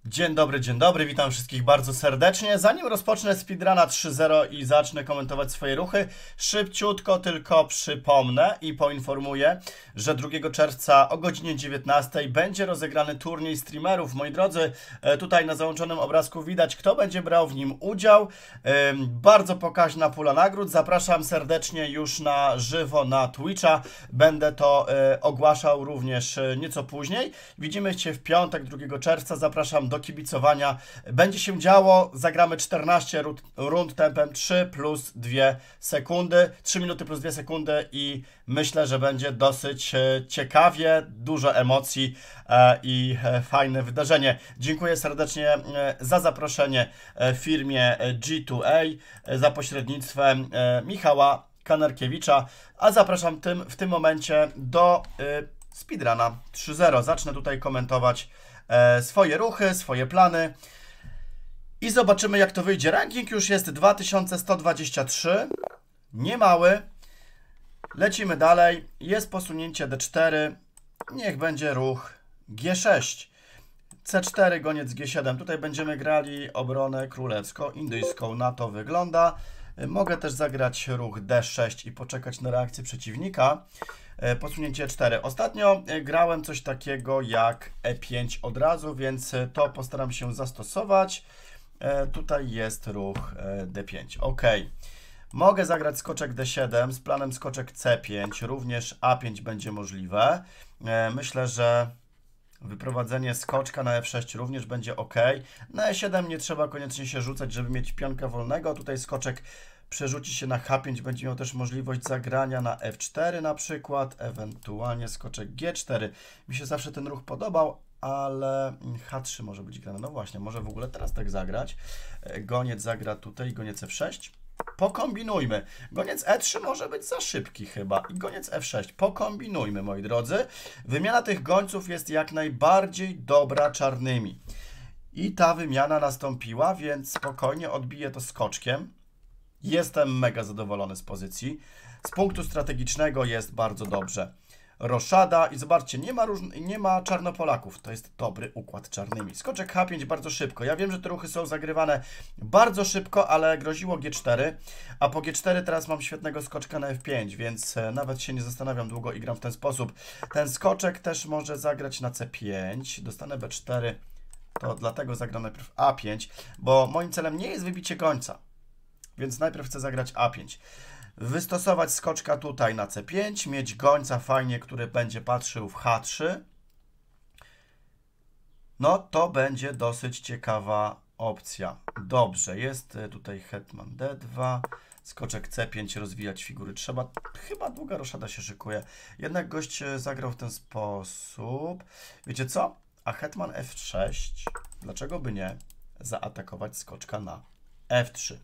Dzień dobry, witam wszystkich bardzo serdecznie. Zanim rozpocznę speedruna 3.0 i zacznę komentować swoje ruchy, szybciutko tylko przypomnę i poinformuję, że 2 czerwca o godzinie 19 będzie rozegrany turniej streamerów. Moi drodzy, tutaj na załączonym obrazku widać, kto będzie brał w nim udział. Bardzo pokaźna pula nagród. Zapraszam serdecznie już na żywo na Twitcha. Będę to ogłaszał również nieco później. Widzimy się w piątek 2 czerwca. Zapraszam do kibicowania. Będzie się działo, zagramy 14 rund tempem 3 plus 2 sekundy, 3 minuty plus 2 sekundy i myślę, że będzie dosyć ciekawie, dużo emocji i fajne wydarzenie. Dziękuję serdecznie za zaproszenie firmie G2A za pośrednictwem Michała Kanerkiewicza, a zapraszam w tym momencie do speedruna 3.0. Zacznę tutaj komentować swoje ruchy, swoje plany i zobaczymy, jak to wyjdzie. Ranking już jest 2123, niemały. Lecimy dalej, jest posunięcie D4, niech będzie ruch G6, C4, goniec G7. Tutaj będziemy grali obronę królewsko-indyjską, na to wygląda. Mogę też zagrać ruch D6 i poczekać na reakcję przeciwnika. Posunięcie 4. Ostatnio grałem coś takiego jak E5 od razu, więc to postaram się zastosować. Tutaj jest ruch D5. OK. Mogę zagrać skoczek D7 z planem skoczek C5. Również A5 będzie możliwe. Myślę, że wyprowadzenie skoczka na F6 również będzie OK. Na E7 nie trzeba koniecznie się rzucać, żeby mieć pionka wolnego. Tutaj skoczek przerzuci się na H5, będzie miał też możliwość zagrania na F4 na przykład, ewentualnie skoczek G4. Mi się zawsze ten ruch podobał, ale H3 może być grane. No właśnie, może w ogóle teraz tak zagrać. Goniec zagra tutaj, goniec F6. Pokombinujmy. Goniec E3 może być za szybki chyba i goniec F6. Pokombinujmy, moi drodzy. Wymiana tych gońców jest jak najbardziej dobra czarnymi. I ta wymiana nastąpiła, więc spokojnie odbiję to skoczkiem. Jestem mega zadowolony z pozycji. Z punktu strategicznego jest bardzo dobrze. Roszada i zobaczcie, nie ma czarnopolaków. To jest dobry układ czarnymi. Skoczek H5 bardzo szybko. Ja wiem, że te ruchy są zagrywane bardzo szybko, ale groziło G4. A po G4 teraz mam świetnego skoczka na F5, więc nawet się nie zastanawiam długo i gram w ten sposób. Ten skoczek też może zagrać na C5. Dostanę B4, to dlatego zagram najpierw A5, bo moim celem nie jest wybicie gońca. Więc najpierw chcę zagrać A5. Wystosować skoczka tutaj na C5, mieć gońca fajnie, który będzie patrzył w H3. No to będzie dosyć ciekawa opcja. Dobrze, jest tutaj hetman D2, skoczek C5, rozwijać figury trzeba. Chyba długa roszada się szykuje. Jednak gość zagrał w ten sposób. Wiecie co? A hetman F6, dlaczego by nie zaatakować skoczka na F3?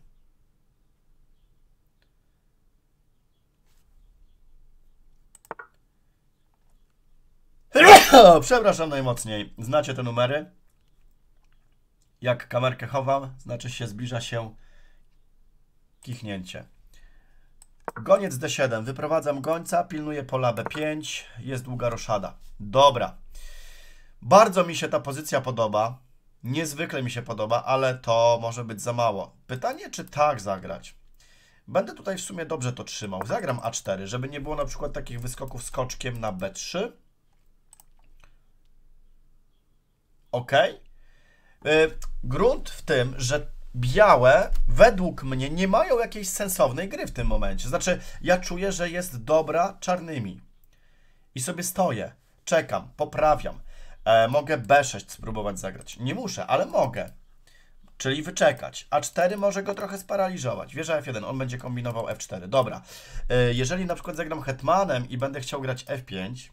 Przepraszam najmocniej. Znacie te numery? Jak kamerkę chowam, znaczy się zbliża się kichnięcie. Goniec D7. Wyprowadzam gońca, pilnuję pola B5. Jest długa roszada. Dobra. Bardzo mi się ta pozycja podoba. Niezwykle mi się podoba, ale to może być za mało. Pytanie, czy tak zagrać? Będę tutaj w sumie dobrze to trzymał. Zagram A4, żeby nie było na przykład takich wyskoków skoczkiem na B3. OK. Grunt w tym, że białe według mnie nie mają jakiejś sensownej gry w tym momencie. Znaczy, ja czuję, że jest dobra czarnymi. I sobie stoję, czekam, poprawiam. Mogę B6 spróbować zagrać. Nie muszę, ale mogę. Czyli wyczekać. A4 może go trochę sparaliżować. Wieża F1, on będzie kombinował F4. Dobra. Jeżeli na przykład zagram hetmanem i będę chciał grać F5,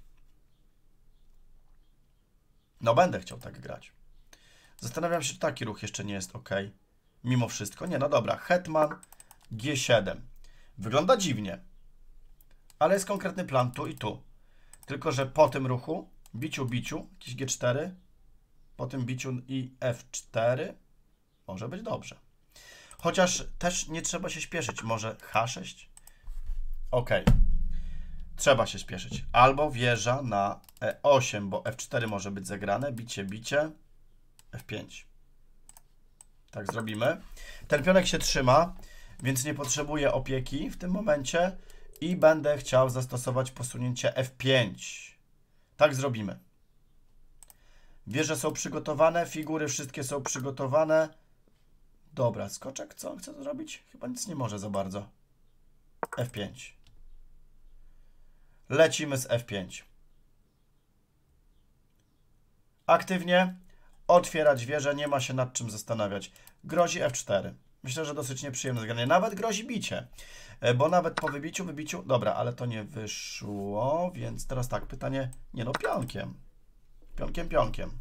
no będę chciał tak grać. Zastanawiam się, czy taki ruch jeszcze nie jest OK. Mimo wszystko. Nie, no dobra. Hetman G7. Wygląda dziwnie. Ale jest konkretny plan tu i tu. Tylko że po tym ruchu, biciu, jakiś G4, po tym biciu i F4 może być dobrze. Chociaż też nie trzeba się śpieszyć. Może H6? OK. Trzeba się spieszyć. Albo wieża na E8, bo F4 może być zagrane. Bicie. F5. Tak zrobimy. Ten pionek się trzyma, więc nie potrzebuję opieki w tym momencie i będę chciał zastosować posunięcie F5. Tak zrobimy. Wieże są przygotowane, figury wszystkie są przygotowane. Dobra, skoczek, co on chce zrobić? Chyba nic nie może za bardzo. F5. Lecimy z F5. Aktywnie otwierać wieżę, nie ma się nad czym zastanawiać. Grozi F4. Myślę, że dosyć nieprzyjemne zagranie. Nawet grozi bicie, bo nawet po wybiciu... Dobra, ale to nie wyszło, więc teraz tak, pytanie... Nie no, pionkiem. Pionkiem.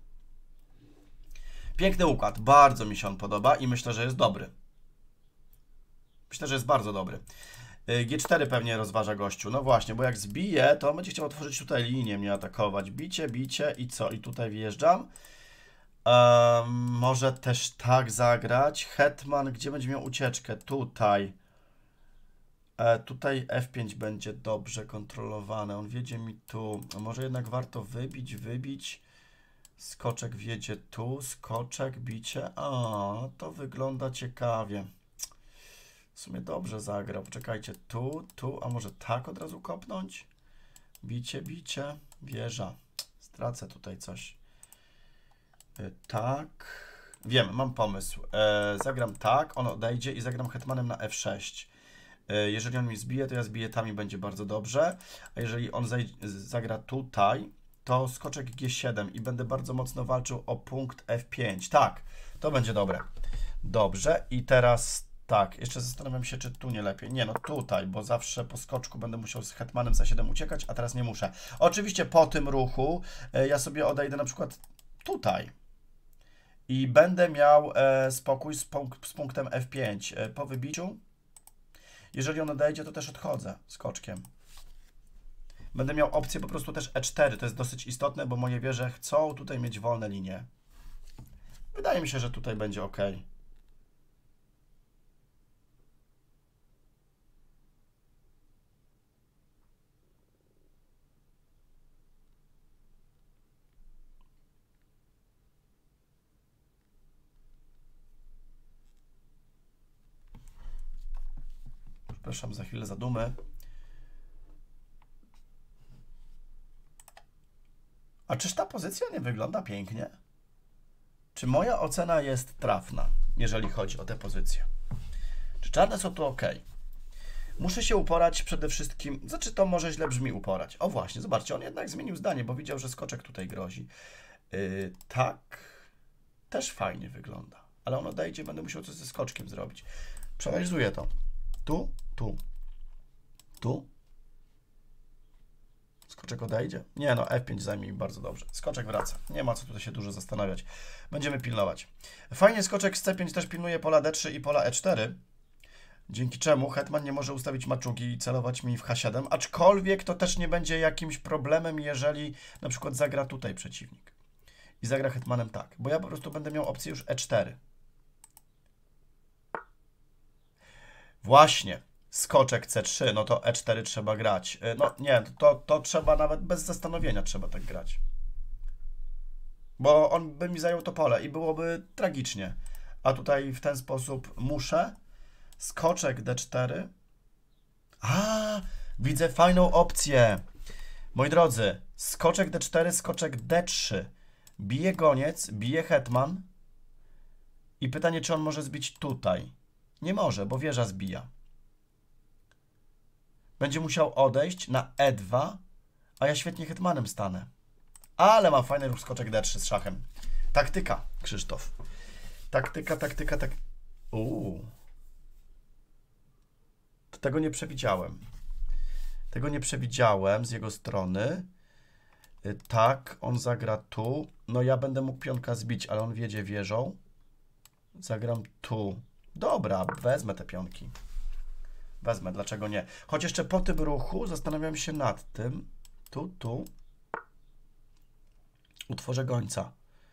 Piękny układ, bardzo mi się on podoba i myślę, że jest dobry. Myślę, że jest bardzo dobry. G4 pewnie rozważa gościu. No właśnie, bo jak zbije, to będzie chciał otworzyć tutaj linię, mnie atakować. Bicie i co? I tutaj wjeżdżam. Może też tak zagrać. Hetman, gdzie będzie miał ucieczkę? Tutaj. Tutaj F5 będzie dobrze kontrolowane. On wjedzie mi tu. Może jednak warto wybić. Skoczek wjedzie tu. Skoczek, bicie. To wygląda ciekawie. W sumie dobrze zagrał. Poczekajcie, tu, a może tak od razu kopnąć? Bicie, wieża. Stracę tutaj coś. Tak. Wiem, mam pomysł. Zagram tak, on odejdzie i zagram hetmanem na F6. Jeżeli on mi zbije, to ja zbiję tam i będzie bardzo dobrze. A jeżeli on zagra tutaj, to skoczek G7 i będę bardzo mocno walczył o punkt F5. Tak, to będzie dobre. Dobrze, i teraz tak, jeszcze zastanawiam się, czy tu nie lepiej. Nie, no tutaj, bo zawsze po skoczku będę musiał z hetmanem za 7 uciekać, a teraz nie muszę. Oczywiście po tym ruchu ja sobie odejdę na przykład tutaj i będę miał spokój z punktem F5. Po wybiciu, jeżeli on odejdzie, to też odchodzę skoczkiem. Będę miał opcję po prostu też E4, to jest dosyć istotne, bo moje wieże chcą tutaj mieć wolne linie. Wydaje mi się, że tutaj będzie ok. Przepraszam za chwilę zadumy. A czyż ta pozycja nie wygląda pięknie? Czy moja ocena jest trafna, jeżeli chodzi o tę pozycję? Czy czarne są tu ok? Muszę się uporać przede wszystkim... Znaczy, to może źle brzmi uporać. O właśnie, zobaczcie, on jednak zmienił zdanie, bo widział, że skoczek tutaj grozi. Tak, też fajnie wygląda. Ale on odejdzie, będę musiał coś ze skoczkiem zrobić. Przeanalizuję to. Tu. Skoczek odejdzie? Nie, no F5 zajmie mi bardzo dobrze. Skoczek wraca. Nie ma co tutaj się dużo zastanawiać. Będziemy pilnować. Fajnie skoczek z C5 też pilnuje pola D3 i pola E4. Dzięki czemu hetman nie może ustawić maczugi i celować mi w H7. Aczkolwiek to też nie będzie jakimś problemem, jeżeli na przykład zagra tutaj przeciwnik. I zagra hetmanem tak. Bo ja po prostu będę miał opcję już E4. Właśnie. Skoczek C3, no to E4 trzeba grać. No nie, to trzeba nawet bez zastanowienia trzeba tak grać. Bo on by mi zajął to pole i byłoby tragicznie. A tutaj w ten sposób muszę. Skoczek D4. Widzę fajną opcję. Moi drodzy, skoczek D4, skoczek D3. Bije goniec, bije hetman. I pytanie, czy on może zbić tutaj. Nie może, bo wieża zbija. Będzie musiał odejść na E2, a ja świetnie hetmanem stanę. Ale ma fajny ruch skoczek D3 z szachem. Taktyka, Krzysztof. Taktyka. Tego nie przewidziałem. Tego nie przewidziałem z jego strony. Tak, on zagra tu. No ja będę mógł pionka zbić, ale on wjedzie wieżą. Zagram tu. Dobra, wezmę te pionki. Wezmę, dlaczego nie? Choć jeszcze po tym ruchu zastanawiam się nad tym. Tu. Utworzę gońca.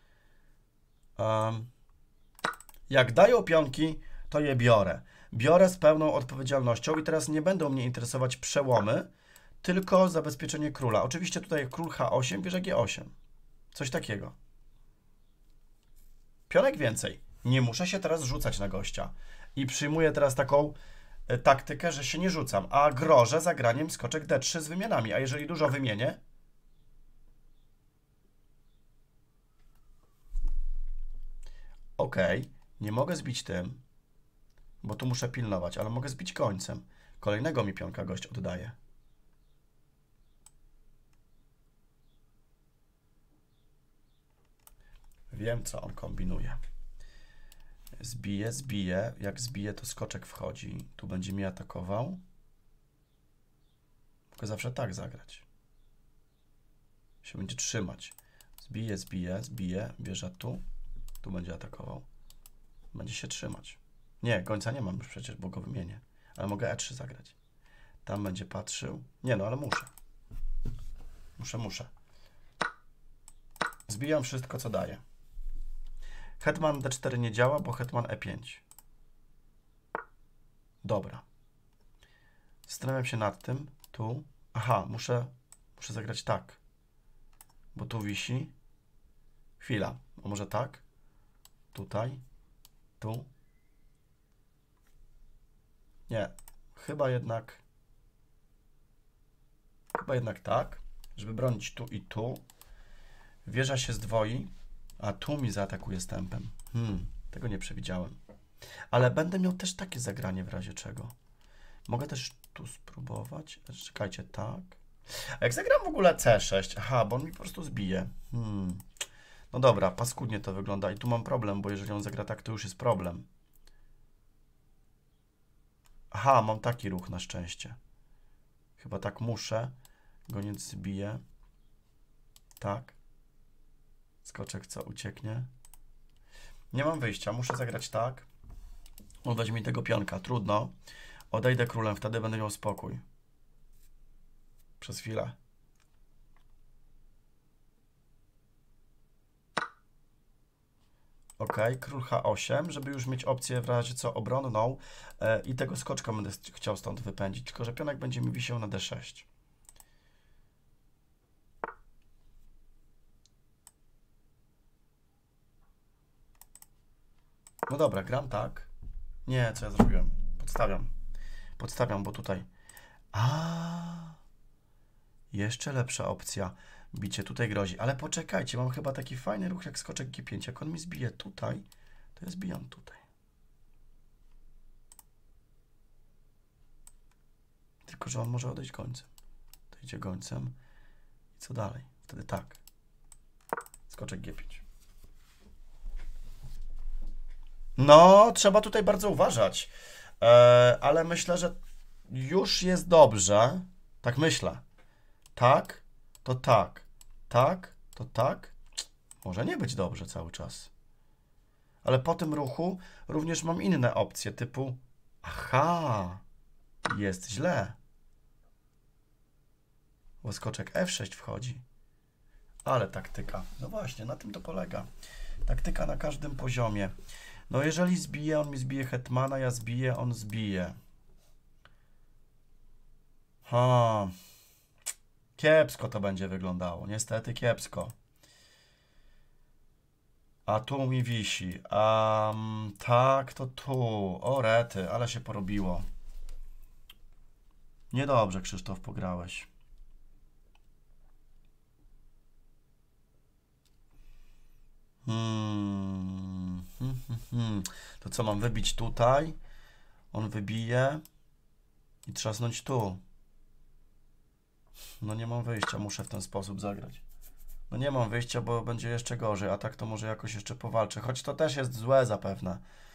Jak dają pionki, to je biorę. Biorę z pełną odpowiedzialnością i teraz nie będą mnie interesować przełomy, tylko zabezpieczenie króla. Oczywiście tutaj król H8, wieża G8. Coś takiego. Pionek więcej. Nie muszę się teraz rzucać na gościa. I przyjmuję teraz taką taktykę, że się nie rzucam, a grożę zagraniem skoczek D3 z wymianami. A jeżeli dużo wymienię, ok, nie mogę zbić tym, bo tu muszę pilnować, ale mogę zbić końcem. Kolejnego mi pionka gość oddaje. Wiem, co on kombinuje. Zbije, zbije. Jak zbije, to skoczek wchodzi. Tu będzie mnie atakował. Mogę zawsze tak zagrać. Się będzie trzymać. Zbije, zbije, zbije. Wieża tu. Tu będzie atakował. Będzie się trzymać. Nie, końca nie mam już przecież, bo go wymienię. Ale mogę E3 zagrać. Tam będzie patrzył. Nie no, ale muszę. Muszę. Zbijam wszystko, co daje. Hetman D4 nie działa, bo hetman E5. Dobra. Zastanawiam się nad tym. Tu. Aha, muszę zagrać tak. Bo tu wisi. Chwila. A może tak? Tutaj. Tu. Nie. Chyba jednak tak. Żeby bronić tu i tu. Wieża się zdwoi. A tu mi zaatakuje stępem. Tego nie przewidziałem. Ale będę miał też takie zagranie w razie czego. Mogę też tu spróbować. Czekajcie, tak. A jak zagram w ogóle C6? Aha, bo on mi po prostu zbije. No dobra, paskudnie to wygląda. I tu mam problem, bo jeżeli on zagra tak, to już jest problem. Aha, mam taki ruch na szczęście. Chyba tak muszę. Goniec zbije. Tak. Skoczek co? Ucieknie. Nie mam wyjścia. Muszę zagrać tak. On weźmie mi tego pionka. Trudno. Odejdę królem. Wtedy będę miał spokój. Przez chwilę. Ok. Król H8, żeby już mieć opcję w razie co obronną. I tego skoczka będę chciał stąd wypędzić. Tylko że pionek będzie mi wisiał na D6. No dobra, gram tak. Nie, co ja zrobiłem? Podstawiam, bo tutaj... Jeszcze lepsza opcja. Bicie tutaj grozi. Ale poczekajcie, mam chyba taki fajny ruch jak skoczek G5. Jak on mi zbije tutaj, to ja zbijam tutaj. Tylko że on może odejść gońcem. To idzie gońcem. I co dalej? Wtedy tak. Skoczek G5. No, trzeba tutaj bardzo uważać. Ale myślę, że już jest dobrze. Tak myślę. Tak, to tak. Tak, to tak. Może nie być dobrze cały czas. Ale po tym ruchu również mam inne opcje, typu aha, jest źle. Bo skoczek F6 wchodzi. Ale taktyka. No właśnie, na tym to polega. Taktyka na każdym poziomie. No jeżeli zbije, on mi zbije hetmana, ja zbiję, on zbije. Kiepsko to będzie wyglądało. Niestety kiepsko. A tu mi wisi. Tak, to tu. O rety, ale się porobiło. Niedobrze, Krzysztof, pograłeś. To co, mam wybić tutaj? On wybije. I trzasnąć tu. No nie mam wyjścia, muszę w ten sposób zagrać. No nie mam wyjścia, bo będzie jeszcze gorzej, a tak to może jakoś jeszcze powalczę. Choć to też jest złe zapewne.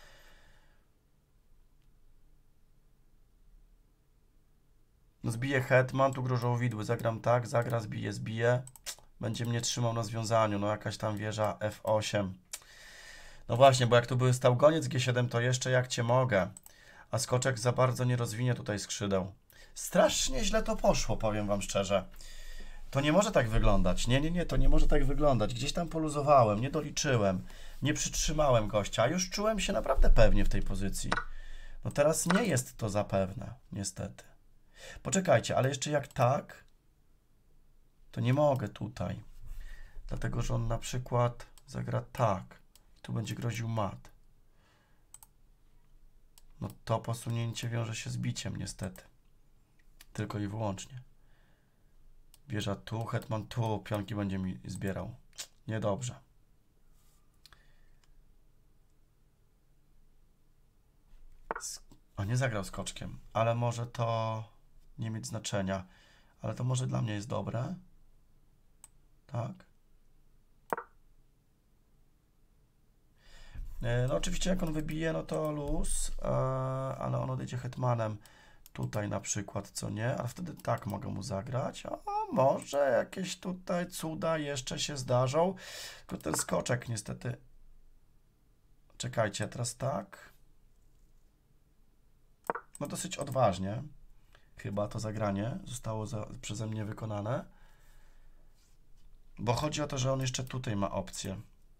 No zbiję hetman, tu grożą widły. Zagram tak, zagra, zbije. Będzie mnie trzymał na związaniu. No jakaś tam wieża F8. No właśnie, bo jak tu był stał goniec G7, to jeszcze jak cię mogę. A skoczek za bardzo nie rozwinie tutaj skrzydeł. Strasznie źle to poszło, powiem wam szczerze. To nie może tak wyglądać. Nie, to nie może tak wyglądać. Gdzieś tam poluzowałem, nie doliczyłem, nie przytrzymałem gościa, a już czułem się naprawdę pewnie w tej pozycji. No teraz nie jest to zapewne, niestety. Poczekajcie, ale jeszcze jak tak, to nie mogę tutaj. Dlatego, że on na przykład zagra tak. Tu będzie groził mat. No to posunięcie wiąże się z biciem niestety. Tylko i wyłącznie. Wieża tu, hetman tu, pionki będzie mi zbierał. Niedobrze. A nie zagrał skoczkiem, ale może to nie mieć znaczenia. Ale to może dla mnie jest dobre. Tak. No oczywiście jak on wybije, no to luz, ale on odejdzie hetmanem tutaj na przykład, co nie? A wtedy tak mogę mu zagrać. O, może jakieś tutaj cuda jeszcze się zdarzą. Tylko ten skoczek niestety... Czekajcie, teraz tak. No dosyć odważnie. Chyba to zagranie zostało przeze mnie wykonane. Bo chodzi o to, że on jeszcze tutaj ma opcję.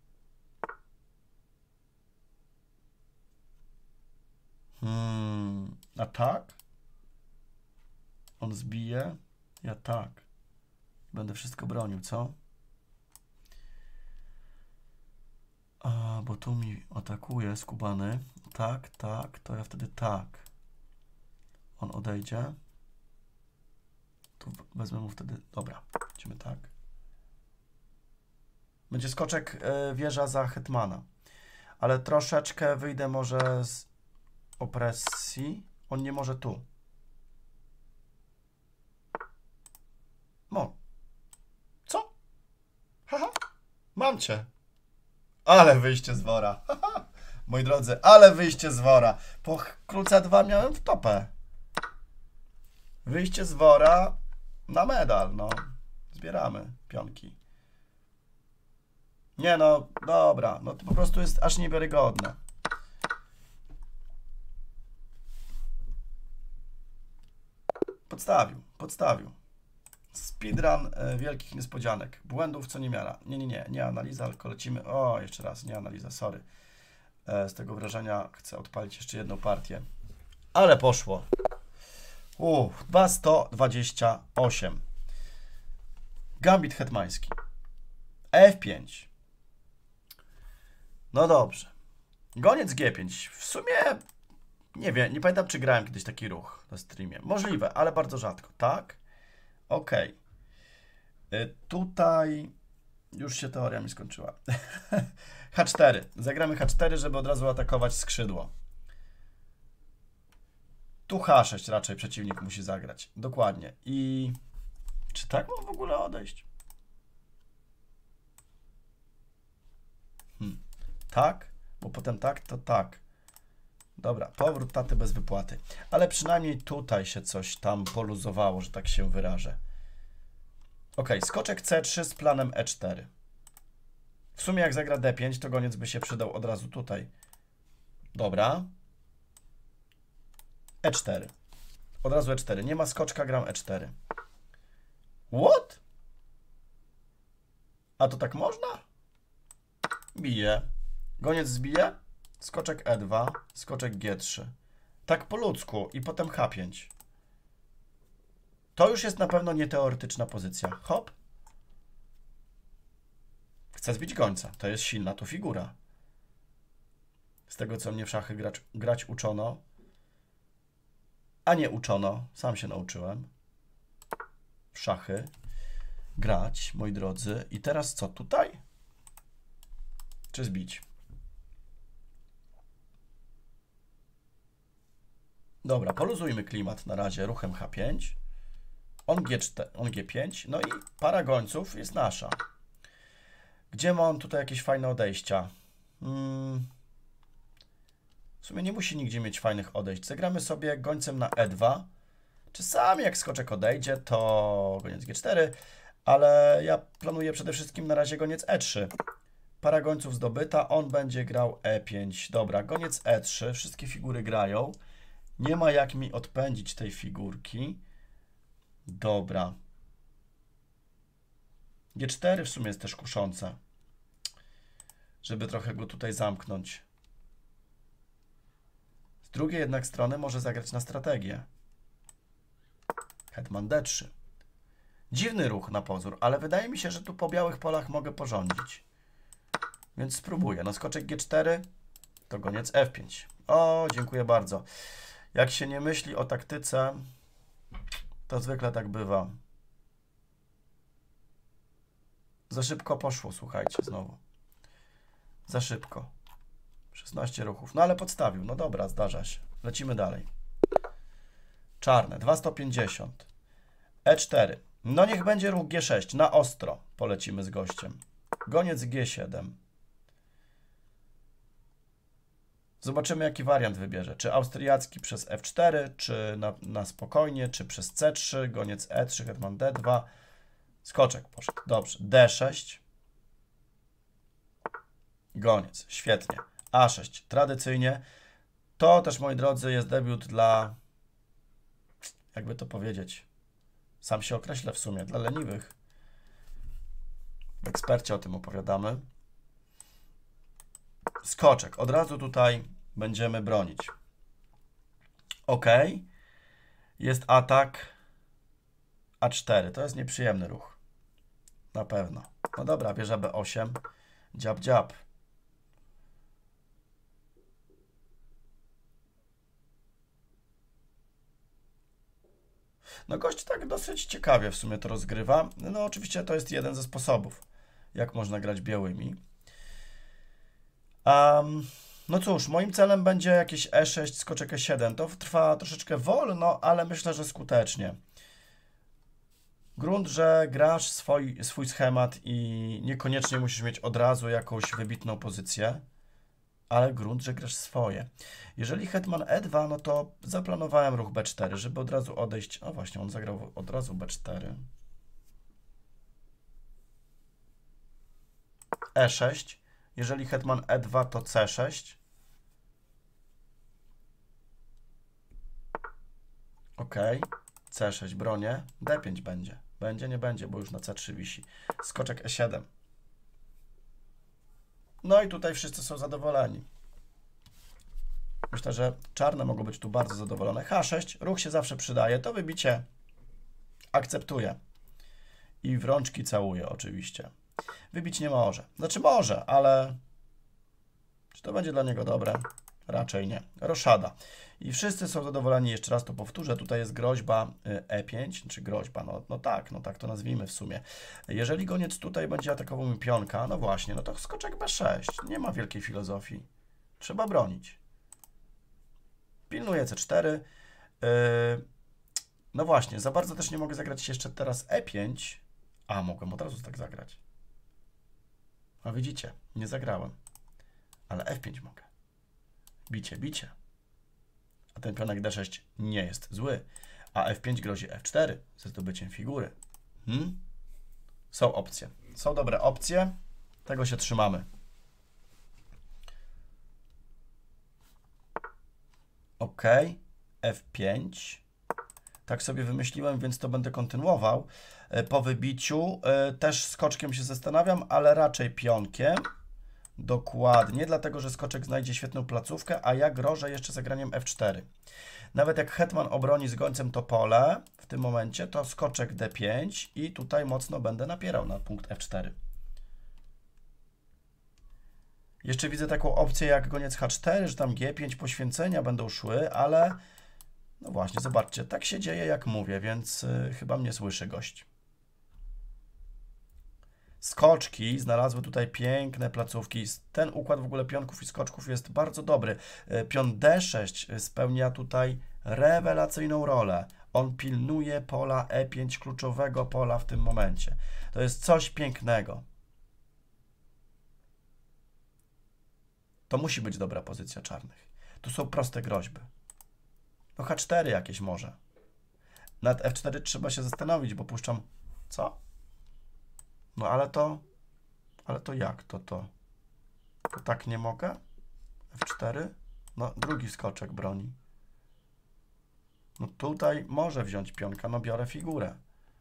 A tak? On zbije? Ja tak. Będę wszystko bronił, co? A, bo tu mi atakuje skubany. Tak, tak, to ja wtedy tak. On odejdzie. Tu wezmę mu wtedy... Dobra, idziemy tak. Będzie skoczek wieża za hetmana. Ale troszeczkę wyjdę może z opresji. On nie może tu. Co? Haha, mam cię. Ale wyjście z wora. Haha. Moi drodzy, ale wyjście z wora. Po król C2 miałem w topę. Wyjście z wora na medal, no. Zbieramy pionki. Nie no, dobra. No to po prostu jest aż niewiarygodne. Podstawił. Speedrun wielkich niespodzianek. Błędów co niemiara. Nie analiza, tylko lecimy. O, jeszcze raz, nie analiza, sorry. Z tego wrażenia chcę odpalić jeszcze jedną partię. Ale poszło. 2128. Gambit hetmański. F5. No dobrze. Goniec G5. W sumie nie wiem, nie pamiętam, czy grałem kiedyś taki ruch na streamie. Możliwe, ale bardzo rzadko. Tak? Ok. Tutaj już się teoria mi skończyła. H4. Zagramy H4, żeby od razu atakować skrzydło. Tu H6 raczej przeciwnik musi zagrać. Dokładnie. I czy tak mam w ogóle odejść? Tak? Bo potem tak, to tak. Dobra, powrót taty bez wypłaty. Ale przynajmniej tutaj się coś tam poluzowało, że tak się wyrażę. Ok, skoczek C3 z planem E4. W sumie jak zagra D5, to goniec by się przydał od razu tutaj. Dobra. E4. Od razu E4. Nie ma skoczka, gram E4. What? A to tak można? Bije. Goniec zbije. Skoczek E2. Skoczek G3. Tak po ludzku. I potem H5. To już jest na pewno nieteoretyczna pozycja. Hop. Chcę zbić gońca. To jest silna tu figura. Z tego, co mnie w szachy grać uczono. A nie uczono. Sam się nauczyłem. W szachy grać, moi drodzy. I teraz co? Tutaj? Czy zbić? Dobra, poluzujmy klimat na razie ruchem H5. On G4, on G5. No i para gońców jest nasza. Gdzie mam tutaj jakieś fajne odejścia? W sumie nie musi nigdzie mieć fajnych odejść. Zagramy sobie gońcem na E2. Czasami jak skoczek odejdzie, to goniec G4, ale ja planuję przede wszystkim na razie goniec E3. Para gońców zdobyta, on będzie grał E5. Dobra, goniec E3, wszystkie figury grają. Nie ma jak mi odpędzić tej figurki. Dobra. G4 w sumie jest też kuszące. Żeby trochę go tutaj zamknąć. Z drugiej jednak strony może zagrać na strategię. Hetman D3. Dziwny ruch na pozór, ale wydaje mi się, że tu po białych polach mogę porządzić. Więc spróbuję. No skoczek G4 to goniec F5. O, dziękuję bardzo. Jak się nie myśli o taktyce, to zwykle tak bywa. Za szybko poszło, słuchajcie, znowu. Za szybko. 16 ruchów. No ale podstawił. No dobra, zdarza się. Lecimy dalej. Czarne. 250. E4. No niech będzie ruch G6. Na ostro polecimy z gościem. Goniec G7. Zobaczymy, jaki wariant wybierze. Czy austriacki przez F4, czy na spokojnie, czy przez C3, goniec E3, hetman D2. Skoczek poszedł. Dobrze. D6. Goniec. Świetnie. A6. Tradycyjnie. To też, moi drodzy, jest debiut dla, jakby to powiedzieć, sam się określę w sumie, dla leniwych. W ekspercie o tym opowiadamy. Skoczek. Od razu tutaj będziemy bronić. OK. Jest atak A4. To jest nieprzyjemny ruch. Na pewno. No dobra, wieża B8. Dziab, dziab. No gość tak dosyć ciekawie w sumie to rozgrywa. No oczywiście to jest jeden ze sposobów, jak można grać białymi. No cóż, moim celem będzie jakieś E6, skoczek E7. To trwa troszeczkę wolno, ale myślę, że skutecznie. Grunt, że grasz swój schemat i niekoniecznie musisz mieć od razu jakąś wybitną pozycję, ale grunt, że grasz swoje. Jeżeli hetman E2, no to zaplanowałem ruch B4, żeby od razu odejść. O właśnie, on zagrał od razu B4. E6. Jeżeli hetman E2, to C6. OK. C6 bronię. D5 będzie. Będzie, nie będzie, bo już na C3 wisi. Skoczek E7. No i tutaj wszyscy są zadowoleni. Myślę, że czarne mogą być tu bardzo zadowolone. H6. Ruch się zawsze przydaje. To wybicie akceptuję. I w rączki całuję oczywiście. Wybić nie może. Znaczy może, ale czy to będzie dla niego dobre? Raczej nie. Roszada. I wszyscy są zadowoleni. Jeszcze raz to powtórzę. Tutaj jest groźba E5, czy groźba. No tak to nazwijmy w sumie. Jeżeli goniec tutaj będzie atakował mi pionka, no właśnie, no to skoczek B6. Nie ma wielkiej filozofii. Trzeba bronić. Pilnuję C4. No właśnie, za bardzo też nie mogę zagrać jeszcze teraz E5. A, mogłem od razu tak zagrać. A widzicie, nie zagrałem. Ale F5 mogę. Bicie, bicie. A ten pionek D6 nie jest zły. A F5 grozi F4 ze zdobyciem figury. Są opcje. Są dobre opcje. Tego się trzymamy. OK. F5. Tak sobie wymyśliłem, więc to będę kontynuował. Po wybiciu też skoczkiem się zastanawiam, ale raczej pionkiem. Dokładnie, dlatego że skoczek znajdzie świetną placówkę, a ja grożę jeszcze zagraniem F4. Nawet jak hetman obroni z gońcem to pole, w tym momencie to skoczek D5 i tutaj mocno będę napierał na punkt F4. Jeszcze widzę taką opcję jak goniec H4, że tam G5 poświęcenia będą szły, ale no właśnie, zobaczcie, tak się dzieje jak mówię, więc chyba mnie słyszy gość. Skoczki znalazły tutaj piękne placówki. Ten układ w ogóle pionków i skoczków jest bardzo dobry. Pion D6 spełnia tutaj rewelacyjną rolę. On pilnuje pola E5, kluczowego pola w tym momencie. To jest coś pięknego. To musi być dobra pozycja czarnych. Tu są proste groźby. No H4 jakieś może. Nad F4 trzeba się zastanowić, bo puszczam... Co? No ale to jak to? To tak nie mogę? F4? No drugi skoczek broni. No tutaj może wziąć pionka, no biorę figurę.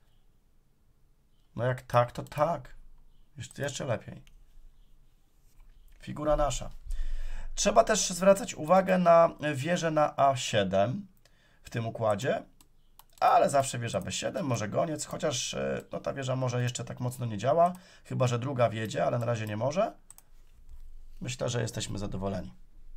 No jak tak, to tak. Jeszcze lepiej. Figura nasza. Trzeba też zwracać uwagę na wieżę na A7 w tym układzie. Ale zawsze wieża B7, może goniec, chociaż no, ta wieża może jeszcze tak mocno nie działa, chyba że druga wiedzie, ale na razie nie może. myślę, że jesteśmy zadowoleni.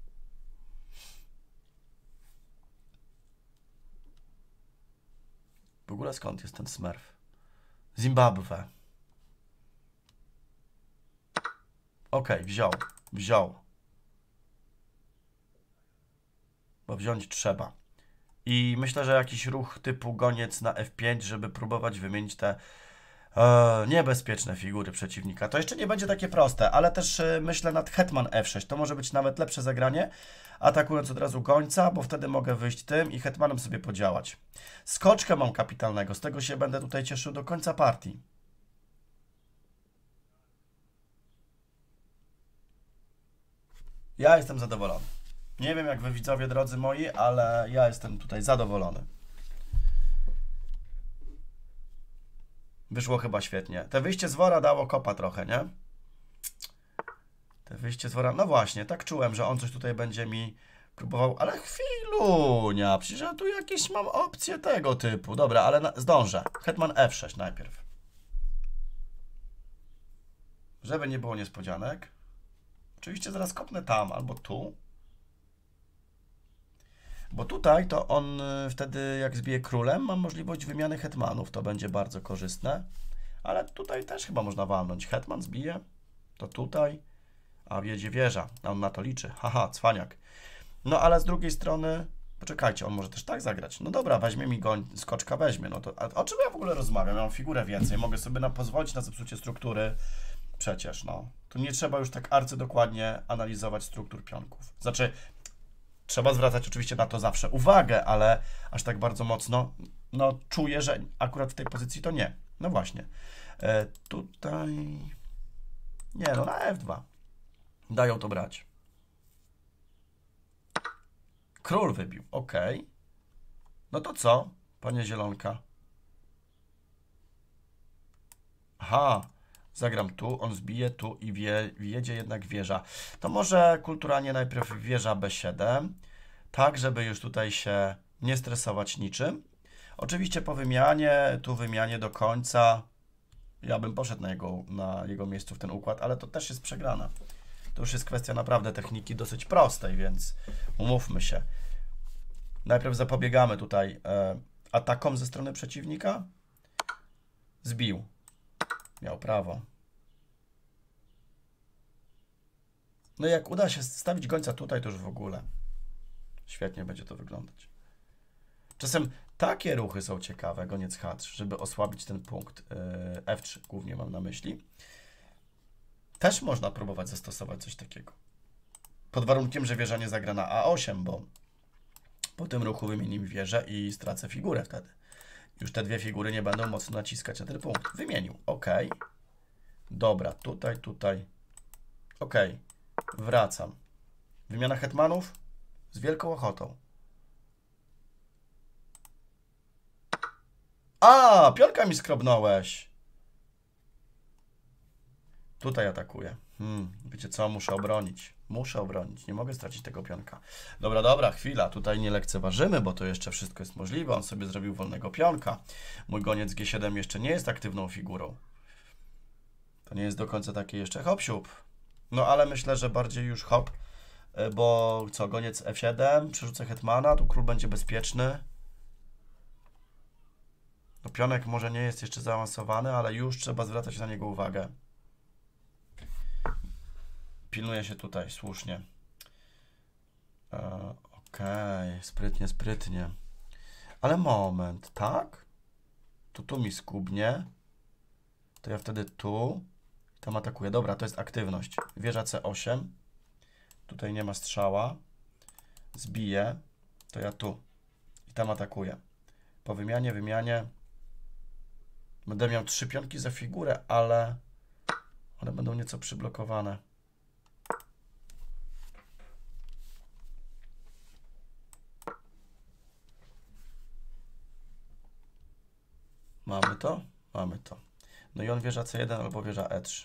W ogóle skąd jest ten Smurf? Zimbabwe. Okej, wziął. Bo wziąć trzeba. I myślę, że jakiś ruch typu goniec na F5, żeby próbować wymienić te niebezpieczne figury przeciwnika. To jeszcze nie będzie takie proste, ale też myślę nad hetman F6. To może być nawet lepsze zagranie, atakując od razu gońca, bo wtedy mogę wyjść tym i hetmanem sobie podziałać. Skoczkę mam kapitalnego, z tego się będę tutaj cieszył do końca partii. Ja jestem zadowolony. Nie wiem jak wy widzowie drodzy moi, ale ja jestem tutaj zadowolony. Wyszło chyba świetnie. Te wyjście z wora dało kopa trochę, nie? Te wyjście z wora... No właśnie, tak czułem, że on coś tutaj będzie mi próbował... Ale chwilunia, przecież ja tu jakieś mam opcje tego typu. Dobra, ale zdążę. Hetman F6 najpierw. Żeby nie było niespodzianek. Oczywiście zaraz kopnę tam albo tu. Bo tutaj to on wtedy, jak zbije królem, mam możliwość wymiany hetmanów. To będzie bardzo korzystne. Ale tutaj też chyba można walnąć. Hetman zbije, to tutaj, a wiedzie wieża. A on na to liczy. Haha, cwaniak. No ale z drugiej strony, poczekajcie, on może też tak zagrać. No dobra, weźmie mi skoczka, weźmie. No to, a o czym ja w ogóle rozmawiam? Ja mam figurę więcej, mogę sobie pozwolić na zepsucie struktury. Przecież, no. Tu nie trzeba już tak arcydokładnie analizować struktur pionków. Znaczy... Trzeba zwracać oczywiście na to zawsze uwagę, ale aż tak bardzo mocno, no czuję, że akurat w tej pozycji to nie. No właśnie. Tutaj... Nie, no na F2. Dają to brać. Król wybił, ok. No to co, panie Zielonka? Aha, zagram tu, on zbije tu i wjedzie jednak wieża. To może kulturalnie najpierw wieża B7, tak żeby już tutaj się nie stresować niczym. Oczywiście po wymianie, tu wymianie do końca, ja bym poszedł na jego miejscu w ten układ, ale to też jest przegrana. To już jest kwestia naprawdę techniki dosyć prostej, więc umówmy się. Najpierw zapobiegamy tutaj atakom ze strony przeciwnika. Zbił. Miał prawo. No i jak uda się stawić gońca tutaj, to już w ogóle świetnie będzie to wyglądać. Czasem takie ruchy są ciekawe, goniec H3, żeby osłabić ten punkt F3, głównie mam na myśli. Też można próbować zastosować coś takiego. Pod warunkiem, że wieża nie zagra na A8, bo po tym ruchu wymieni mi wieżę i stracę figurę wtedy. Już te dwie figury nie będą mocno naciskać na ten punkt. Wymienił. Ok. Dobra, tutaj. Ok. Wracam. Wymiana hetmanów z wielką ochotą. A, pionka mi skrobnąłeś. Tutaj atakuję. Wiecie co? Muszę obronić. Nie mogę stracić tego pionka. Dobra, chwila. Tutaj nie lekceważymy, bo to jeszcze wszystko jest możliwe. On sobie zrobił wolnego pionka. Mój goniec G7 jeszcze nie jest aktywną figurą. To nie jest do końca takie jeszcze hop-siup. No ale myślę, że bardziej już hop, bo co? Goniec F7, przerzucę hetmana, tu król będzie bezpieczny. No pionek może nie jest jeszcze zaawansowany, ale już trzeba zwracać na niego uwagę. Pilnuje się tutaj, słusznie. Okej, sprytnie. Ale moment, tak? Tu mi skubnie. To ja wtedy tu. Tam atakuję. Dobra, to jest aktywność. Wieża C8. Tutaj nie ma strzała. Zbiję. To ja tu. I tam atakuję. Po wymianie. Będę miał 3 pionki za figurę, ale one będą nieco przyblokowane. Mamy to? Mamy to. No i on wieża C1 albo wieża E3.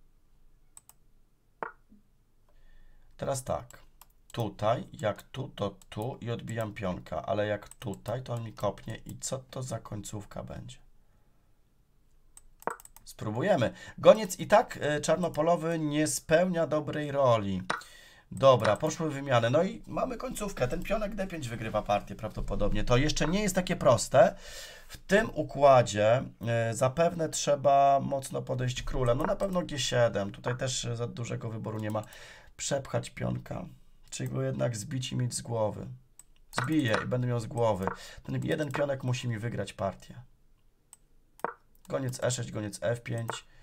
Teraz tak. Tutaj, jak tu, to tu i odbijam pionka, ale jak tutaj, to on mi kopnie i co to za końcówka będzie? Spróbujemy. Goniec i tak czarnopolowy nie spełnia dobrej roli. Dobra, poszły wymiany. No i mamy końcówkę. Ten pionek D5 wygrywa partię prawdopodobnie. To jeszcze nie jest takie proste. W tym układzie zapewne trzeba mocno podejść królem. No na pewno G7. Tutaj też za dużego wyboru nie ma. Przepchać pionka. Czy go jednak zbić i mieć z głowy. Zbiję i będę miał z głowy. Ten jeden pionek musi mi wygrać partię. Goniec E6, goniec F5.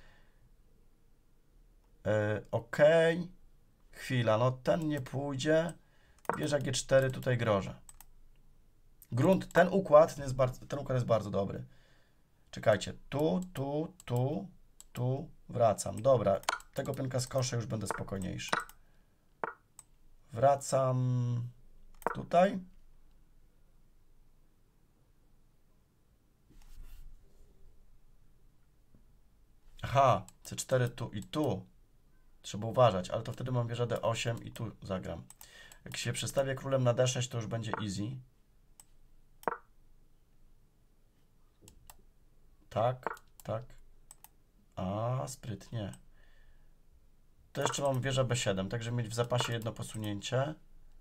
Ok. Chwila, no ten nie pójdzie. Wieża G4 tutaj grożę. Grunt, ten układ jest bardzo dobry. Czekajcie, tu, wracam. Dobra, tego pionka skoszę, już będę spokojniejszy. Wracam tutaj. Aha, C4 tu i tu. Trzeba uważać, ale to wtedy mam wieżę D8 i tu zagram. Jak się przestawię królem na D6, to już będzie easy. Tak, tak. A, sprytnie. To jeszcze mam wieżę B7, tak żeby mieć w zapasie jedno posunięcie.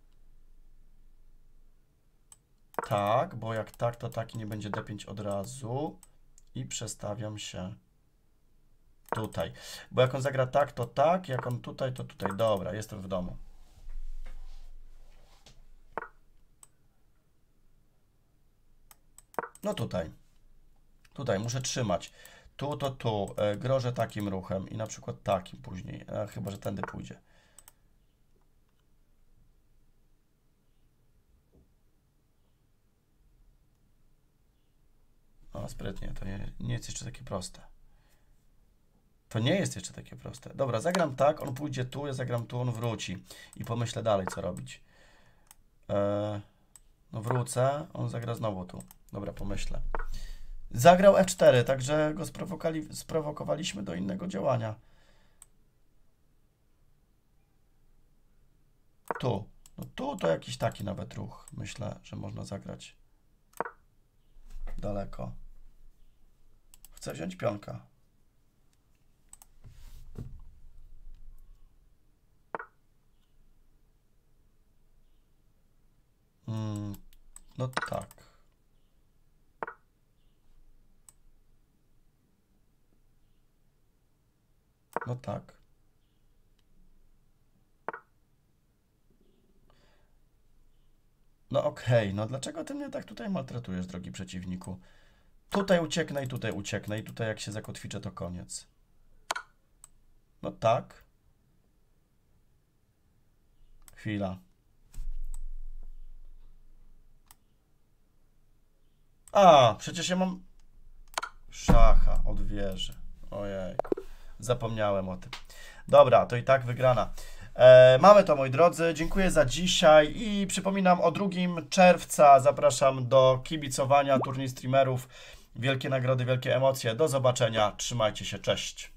Tak, bo jak tak, to tak i nie będzie D5 od razu. I przestawiam się tutaj. Bo jak on zagra tak, to tak. Jak on tutaj, to tutaj. Dobra, jestem w domu. No tutaj. Tutaj muszę trzymać. Tu, to tu. Grożę takim ruchem i na przykład takim później. Chyba, że tędy pójdzie. O, sprytnie. To nie jest jeszcze takie proste. To nie jest jeszcze takie proste. Dobra, zagram tak, on pójdzie tu, ja zagram tu, on wróci. I pomyślę dalej, co robić. No wrócę, on zagra znowu tu. Dobra, pomyślę. Zagrał F4, także go sprowokowaliśmy do innego działania. Tu. No tu to jakiś taki nawet ruch. Myślę, że można zagrać. Daleko. Chcę wziąć pionka. No tak. No tak. No okej, no dlaczego ty mnie tak tutaj maltretujesz, drogi przeciwniku? Tutaj ucieknę i tutaj ucieknę i tutaj jak się zakotwiczę, to koniec. No tak. Chwila. A, przecież ja mam szacha od wieży. Ojej, zapomniałem o tym. Dobra, to i tak wygrana. Mamy to, moi drodzy. Dziękuję za dzisiaj i przypominam, o 2 czerwca zapraszam do kibicowania turniej streamerów. Wielkie nagrody, wielkie emocje. Do zobaczenia. Trzymajcie się. Cześć.